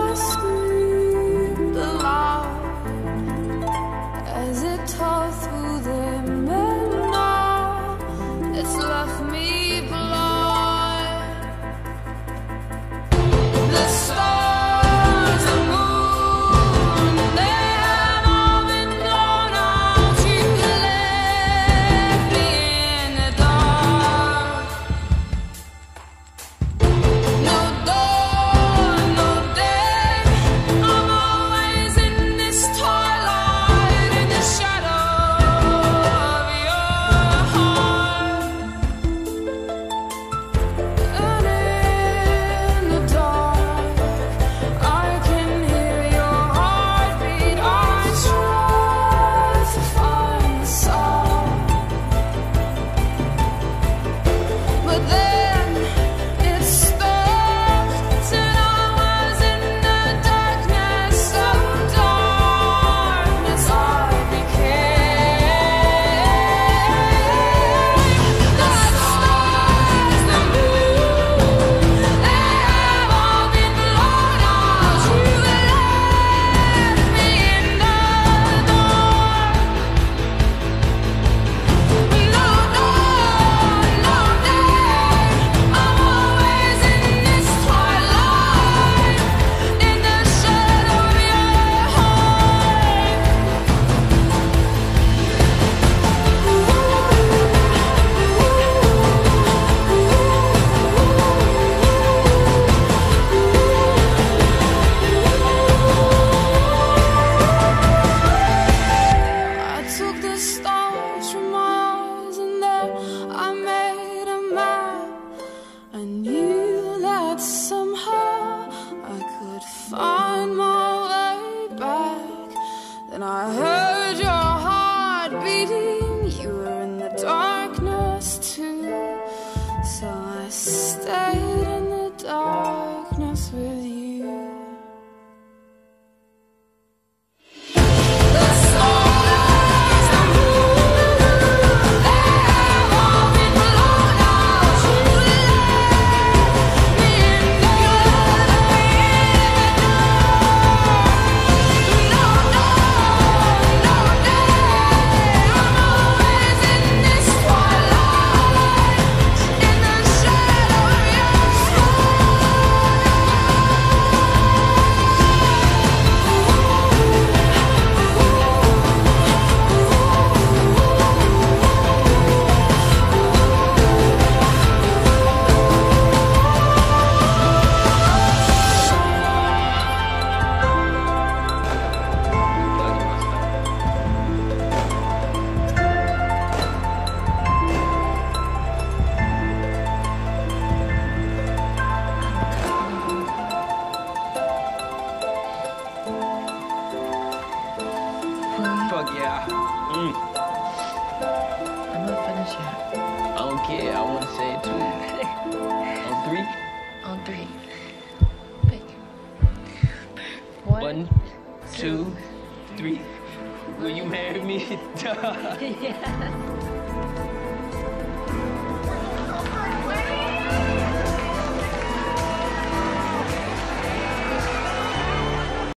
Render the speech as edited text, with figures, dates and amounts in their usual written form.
screamed aloud as it tore through the metal. It's left me blind. The stars and moon, they have all been blown out. You left me in the dark. No dawn, no day, I'm always in this twilight, in the shadow of your heart. And in the dark, I can hear your heartbeat. I try to find the sound, but then it stopped, and I was in the darkness. So darkness I became. The stars, the moon, they have all been blown out. You left me in the dark. No dawn, no day, I'm always in this twilight, in the shadow of your I took the stars from my eyes, and there I made a map. I knew that somehow I could find my way back. Then I heard your heart beating. You were in the darkness too, so I stayed in the darkness with you. The stars, the moon, they have all been blown out. You left me in the dark. No dawn, no day, I'm always in this twilight, in the shadow of your Fuck yeah. I'm not finished yet. I don't care. I want to say it too. On three. On three. Pick. One, two, three. Will you marry me? Yes.